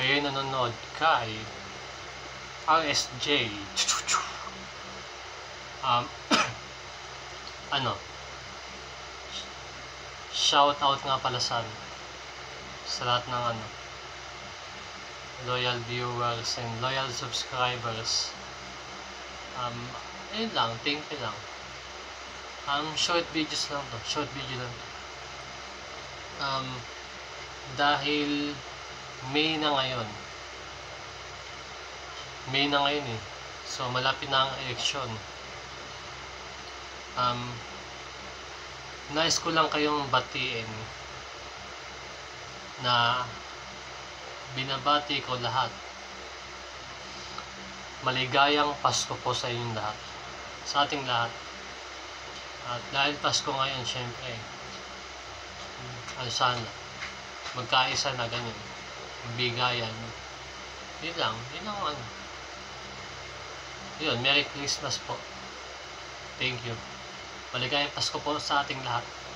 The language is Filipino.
kayo nanonood kay RSJ. Ano, shout out nga pala sa lahat ng loyal viewers and loyal subscribers. Ayun lang, thank you lang. Short videos lang to, short video lang to. Dahil May na ngayon eh, so malapit na ang eleksyon. Nais ko lang kayong batiin na binabati ko lahat. Maligayang Pasko po sa inyong lahat, sa ating lahat. At dahil Pasko ngayon, syempre sana magkaisa na ganyan, bigayan. Yun lang yun, Merry Christmas po. Thank you. Maligayang Pasko po sa ating lahat.